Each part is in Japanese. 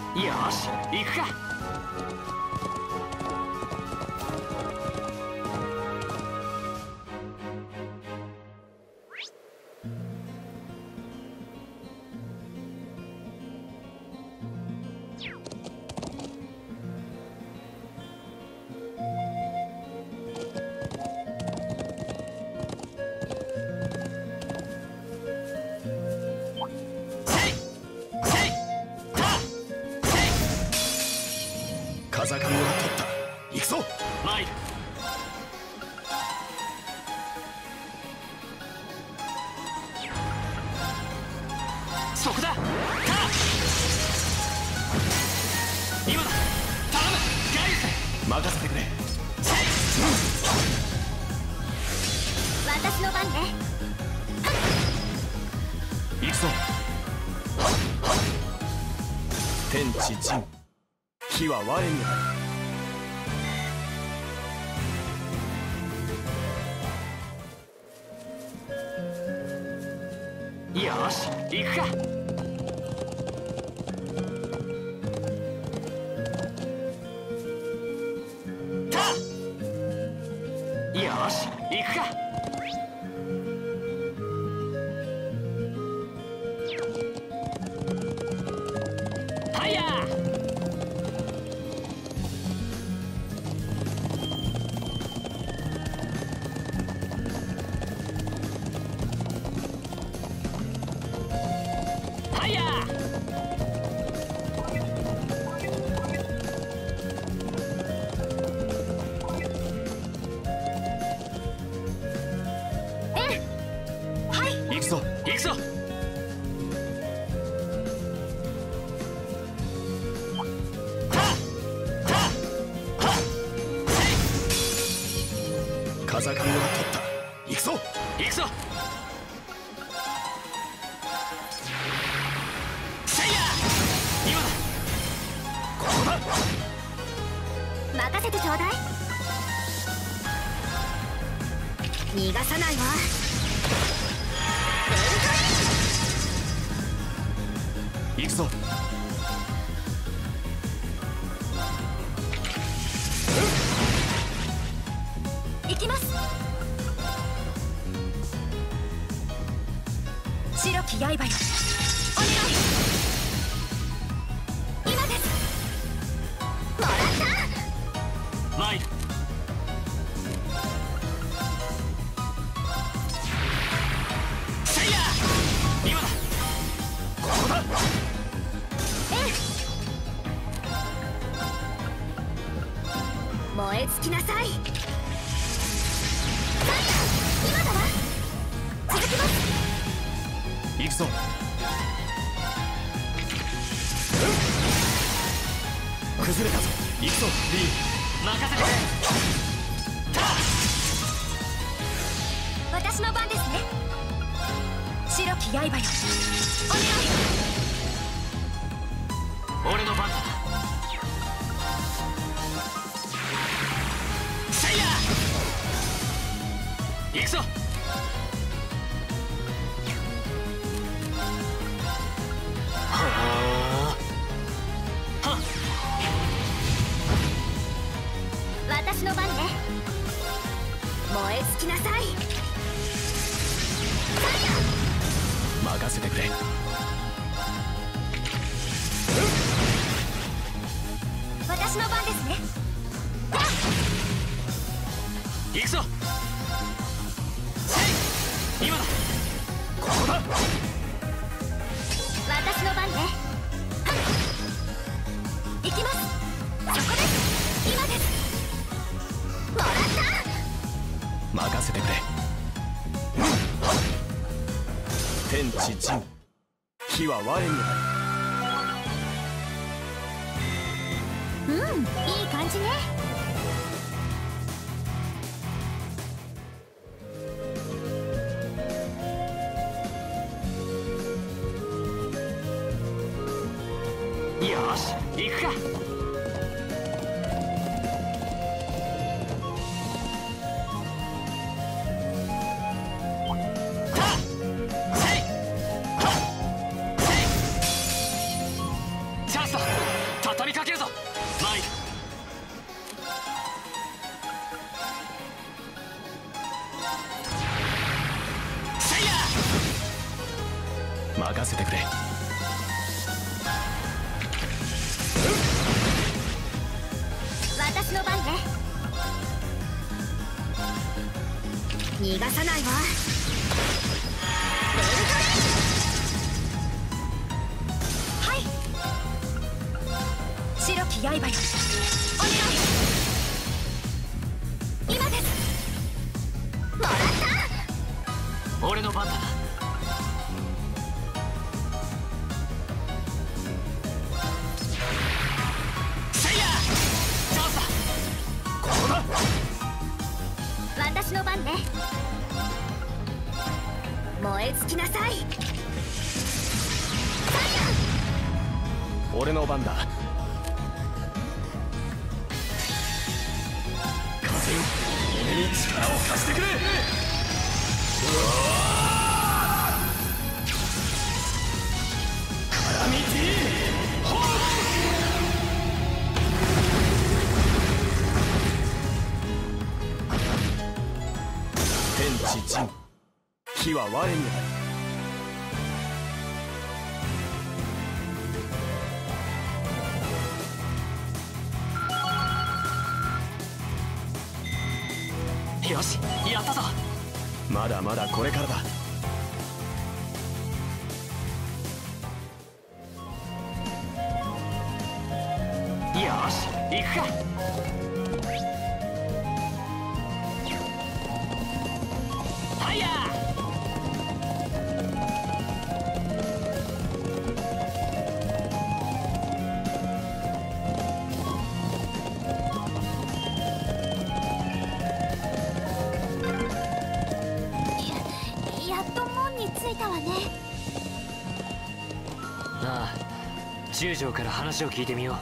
よし行くか。 風上を取った。行くぞ。 参る。そこだ。今だ。頼むガイルス。 任せてくれ。 私の番ね。 行くぞ。天地人、火は我にある。よし行くか。よし行くか。はいやはいや行くぞ。 行くぞ。 風上を取った。行くぞ。 行くぞ。せいや今だ。 ここだ。 任せてちょうだい。逃がさないわ。 行くぞ。 行きます。白き刃よ、お願い。今です。もらった。 参る。せいや今だ。 ここだ。 燃え尽きなさい。今だわ。続きます。 行くぞ。崩れたぞ。行くぞリー。 任せてくれ。 私の番ですね。白き刃よ、お願い。 俺の番だ。せいや行くぞ。はあ。 私の番ね。燃え尽きなさい。 任せてくれ。 私の番ですね。 行くぞ。せい今だ。 ここだ。 私の番ね。行きます。そこです。今です。もらった。 任せてくれ。天地人、火は我にあいい感じね。 よし行くか。チャンスだ。 任せてくれ。 私の番ね。逃がさないわ。ベルトレはい。白き刃よ、お願い。今です。もらった。 俺の番だ。せいやチャンスだ。 ここだ。 私の番ね。燃え尽きなさい。 俺の番だ。風よ、俺に力を貸してくれ。カラミティホー天地人、火は我にある。 よし、やったぞ。 まだまだこれからだ。 よし、行くか。はややっと門に着いたわね。 ああ、中将から話を聞いてみよう。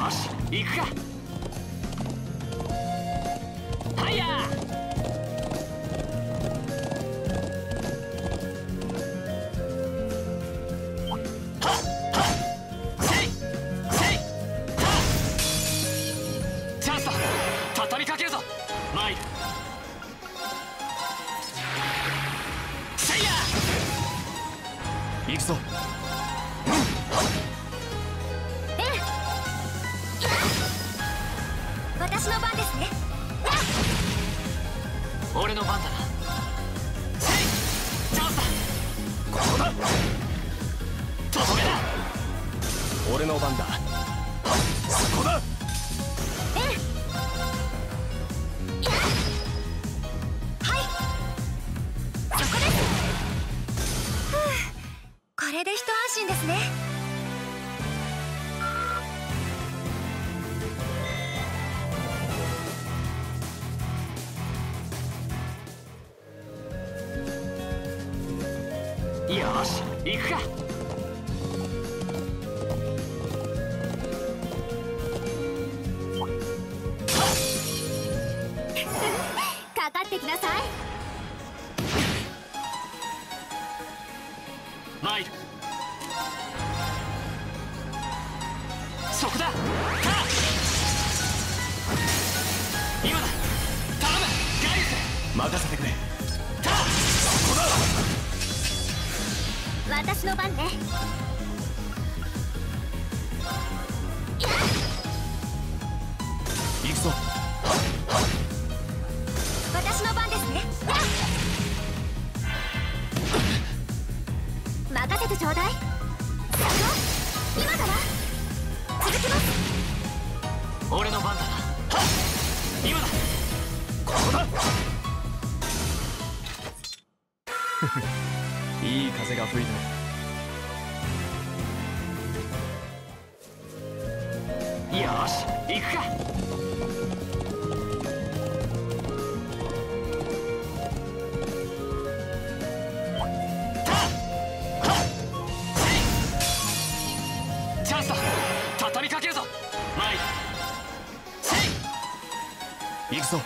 よし行くか。はいや行くぞ。 私の番ですね。 俺の番だな。せいチャンスだ。 ここだ。 とどめだ。 俺の番だ。そこだ。 これで一安心ですね。 よし行くか。 かかってきなさい。 参る。そこだ。今だ。頼むガイルス。 任せてくれ。 そこだ。 私の番ね。 行くぞ。 私の番ですね。任せてちょうだい。今だわ。続きます。 俺の番だな。今だ。 ここだ。いい風が吹いてる。 よし行くか。チャンスだ。畳みかけるぞ。前せい行くぞ。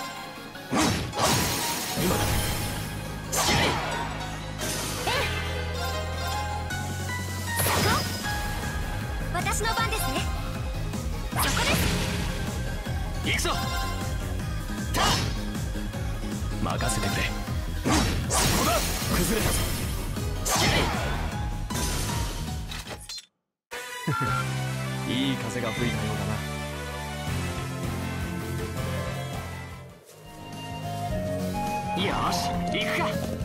今だ。 付き合い。 私の番ですね。そこです。 行くぞ。 任せてくれ。そこだ。崩れたぞ。 付き合いい風が吹いたようだな。 い。よし行くか。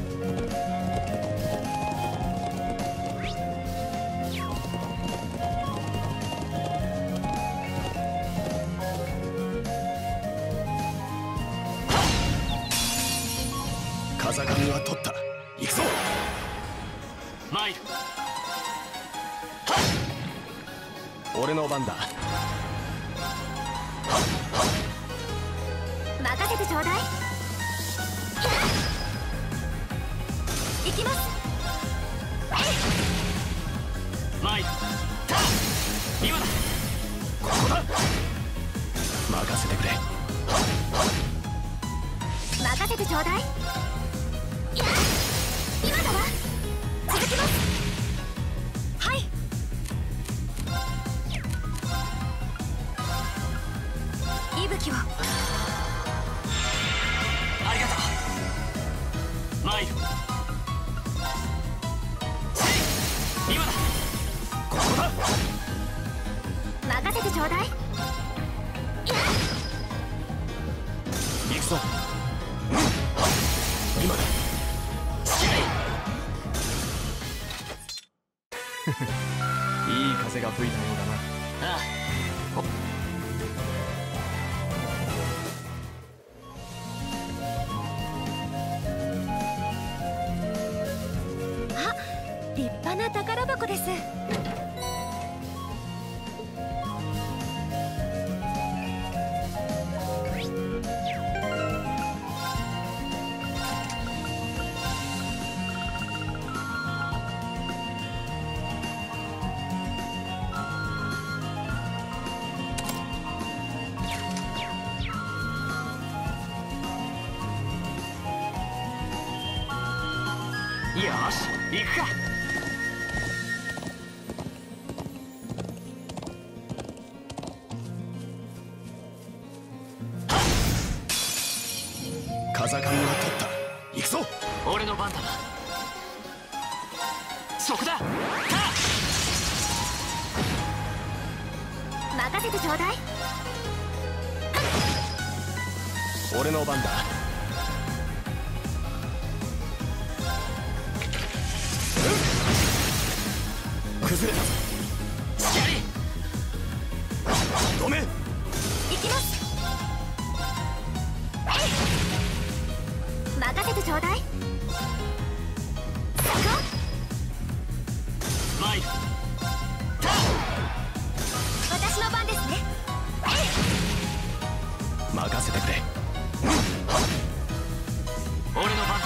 風上は取った。行くぞ。 参る。 俺の番だ。 任せてちょうだい。行きます。 参る。今だ。 ここだ。任せてくれ。 任せてちょうだい。今だわ。続きます。はい。息吹を。 ありがとう。参る。せい今だ。 ここだ。 任せてちょうだい。 行くぞ。今だ。 付き合い。 いい風が吹いたようだな。 ああ、立派な宝箱です。 よし行くか。 風上が取った。行くぞ。 俺の番だな。そこだ。 任せてちょうだい。 俺の番だ。崩れたぞ。 しきりごめん。 行きます。任せてちょうだい。 参る。 私の番ですね。 任せてくれ。 俺の番だな。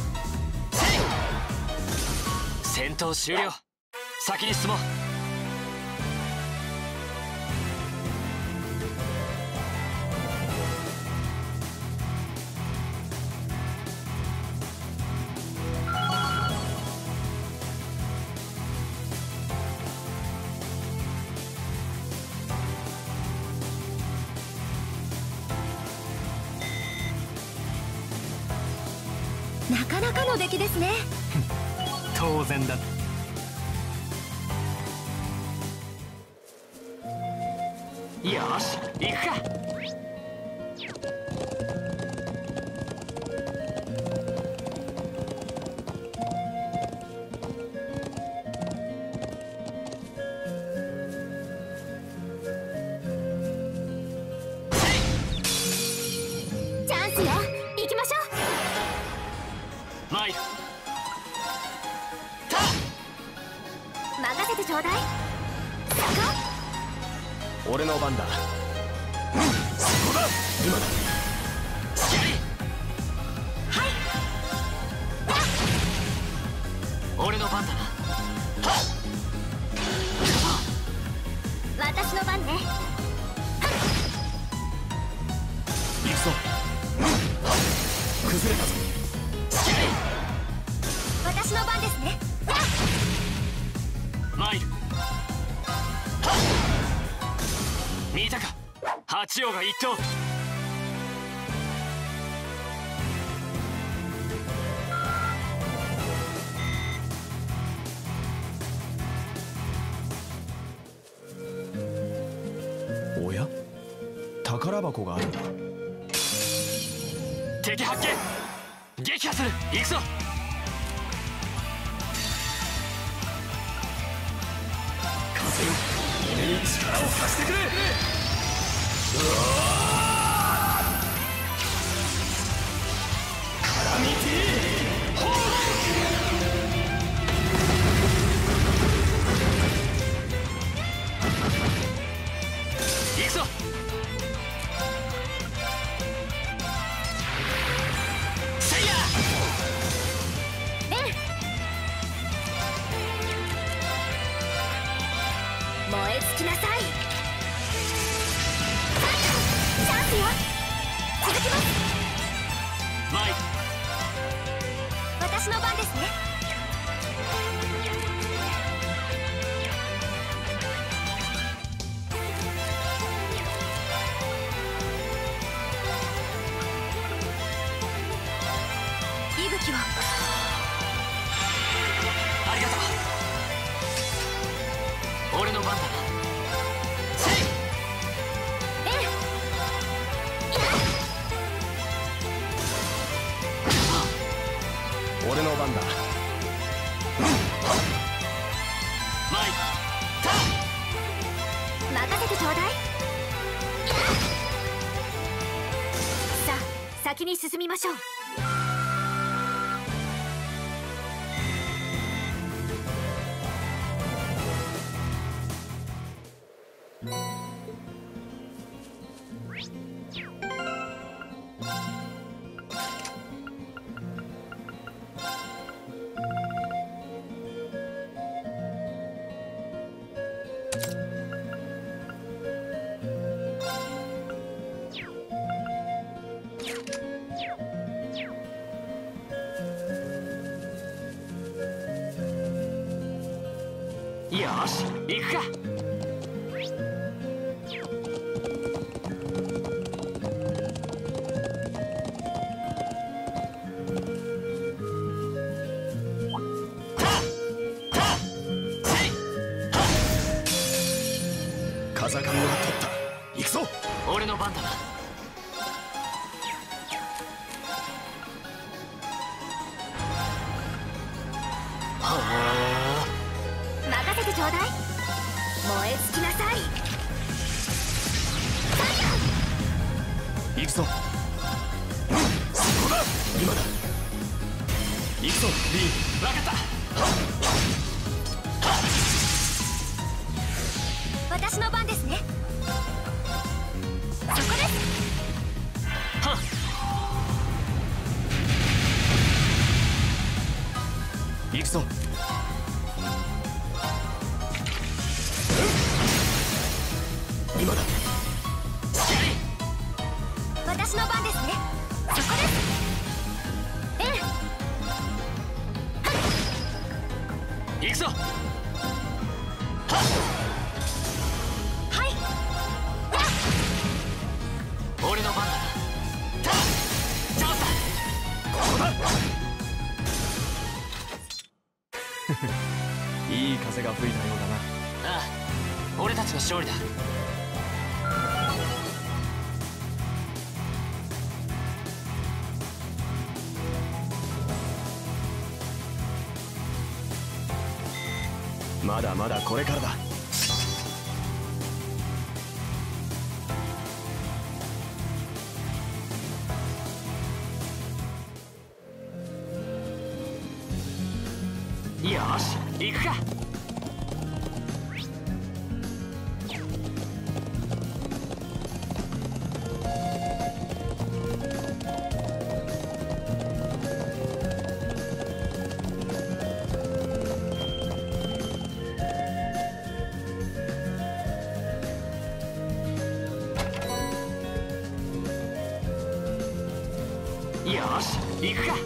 戦闘終了。先に進もう。 なかなかの出来ですね。 当然だ。よし行くか。 チャンスよ。行きましょう。 参る。 任せてちょうだい。 俺の番だ。そこだ。今だ。 はい。 俺の番だな。 私の番ね。 行くぞ。崩れたぞ。 私の番ですね。 参る。見たか、八王が一頭。 おや、宝箱があるんだ。 敵発見。撃破する。行くぞ。 風よ、俺に力を貸してくれ。うわカラミティーホー行くぞ。せいや。 燃え尽きなさい。チャンスよ。続きます。 参る。 私の番ですね。息吹を。 ありがとう。俺の番だな。せい。 俺の番だ。 参る。 任せてちょうだい。さあ、先に進みましょう。 よし行くか。 風上は取った。行くぞ。 俺の番だな。 任せてちょうだい。燃え尽きなさい。 行くぞ。そこだ。今だ。行くぞリー。 分かった。 私の番ですね。そこです。 はっ。 行くぞ。今だ。 私の番ですね。そこです。ええ。 行くぞ。 はい。 俺の番だな。チャンスだ。 ここだ。いい風が吹いたようだな。 ああ、俺たちの勝利だ。 まだまだこれからだ。 よし行くか。よし行くか。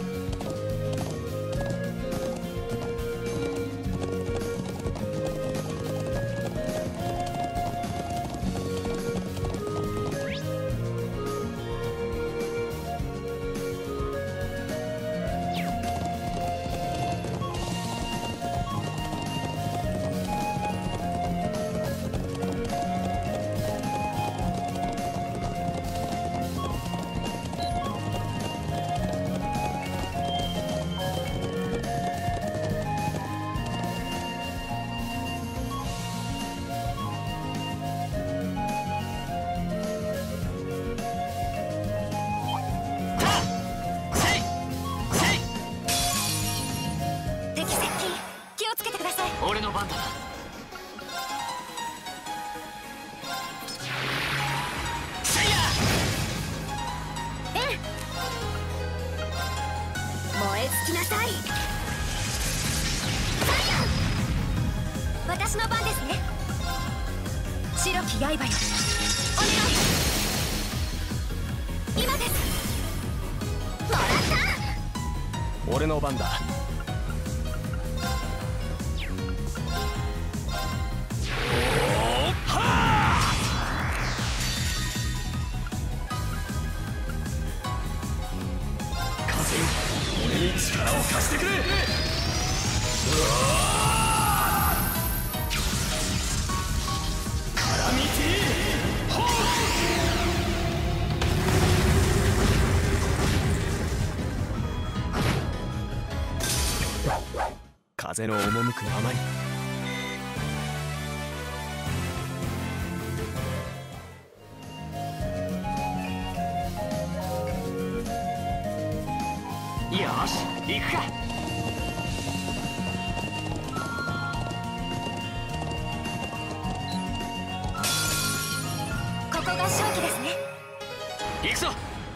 俺の番だな。せいや。 ええ。燃え尽きなさい。私の番ですね。白き刃よ、お願い。今です。もらった。 俺の番だ。俺に力を貸してくれ。カラミティホー。風の赴くままに。 よし行くか。 ここが勝機ですね。 行くぞ。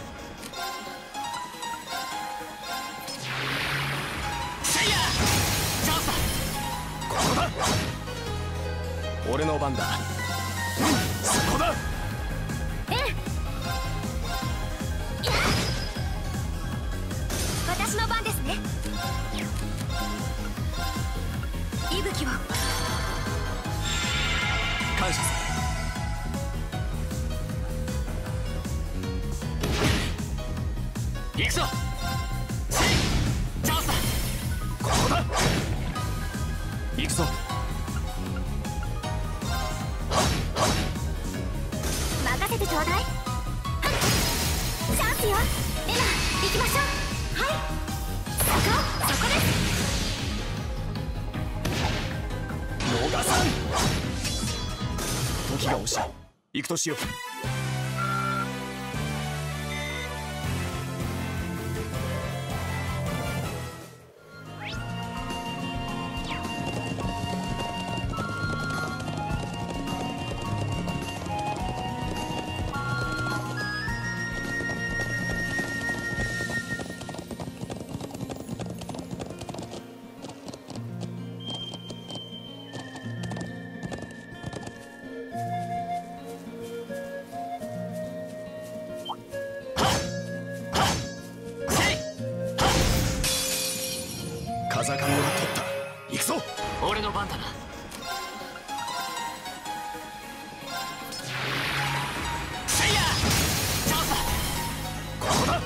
せいや。チャンスだ。 ここだ。俺の番だ。そこだ。 ええ。私の番ですね。息吹を。 感謝する。行くぞ。せい、チャンスだ。 ここだ。行くぞ。 任せてちょうだい。はっ、チャンスよ。今行きましょう。はい、そこです。 逃さん。時が押し行くとしよう。風上は取った。行くぞ。 俺の番だな。せいや、チャンスだ。 ここだ。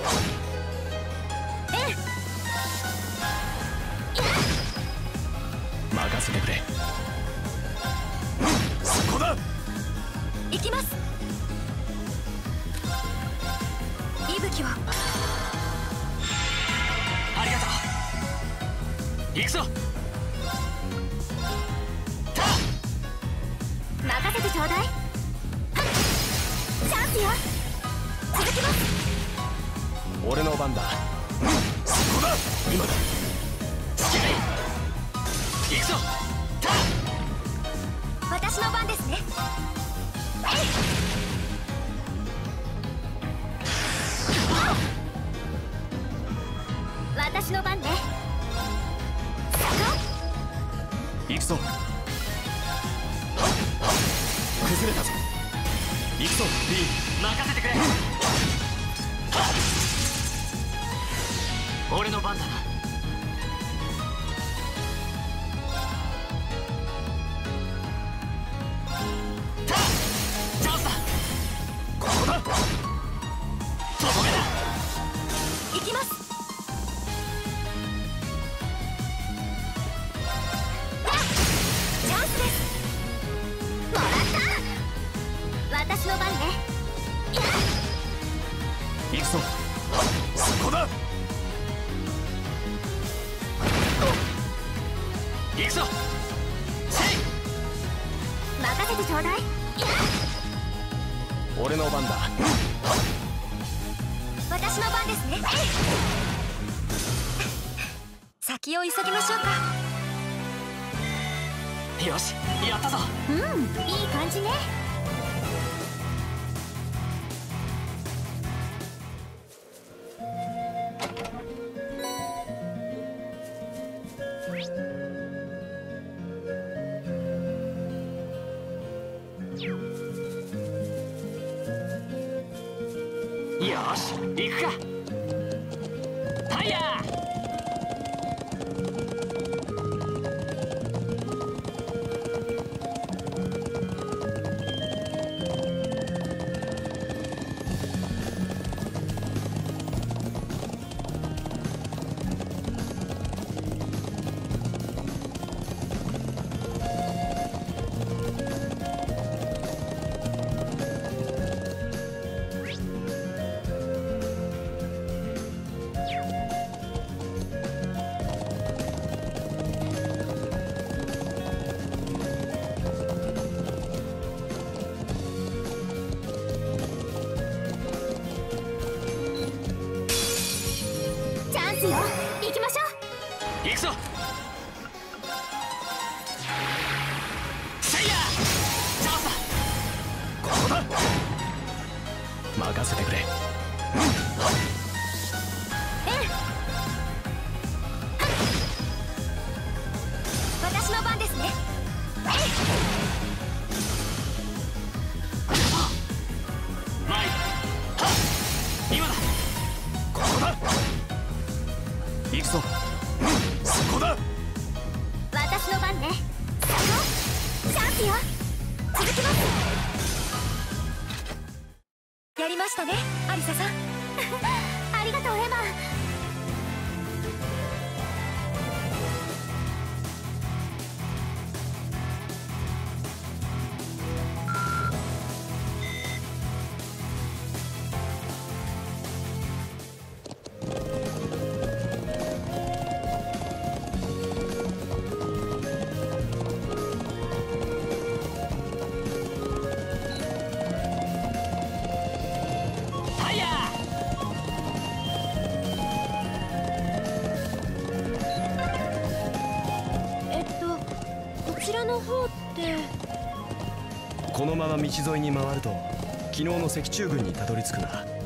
任せてくれ。そこだ。 行きます。息吹を。 ありがとう。行くぞ。た任せてちょうだい。はっ、チャンスよ。続きます。 俺の番だ。そこだ。今だ。 つけない。行くぞ。た私の番ですね。私の番ね。 行くぞ。崩れたぞ。行くぞ。リー、 任せてくれ。俺の番だな。たチャンスだ。 ここだ。 とどめだ。 行きます。チャンスです。もらった。私の番ね。 行くぞ。そこだ。 行くぞ。せい、 任せてちょうだい。 俺の番だ。 私の番ですね。先を急ぎましょうか。 よし、やったぞ。 うん、いい感じね。 よし、行くか。はや行くぞ。せいや、チャンスだ。 ここだ。任せてくれ。 私の番ですね。 前、今だ。 ここだ。行くぞ。そこだ。 私の番ね。そこチャンスよ。 続きます。やりましたねアリサさんありがとうエマ。こちらの方って。 このまま道沿いに回ると昨日の石柱群にたどり着くな。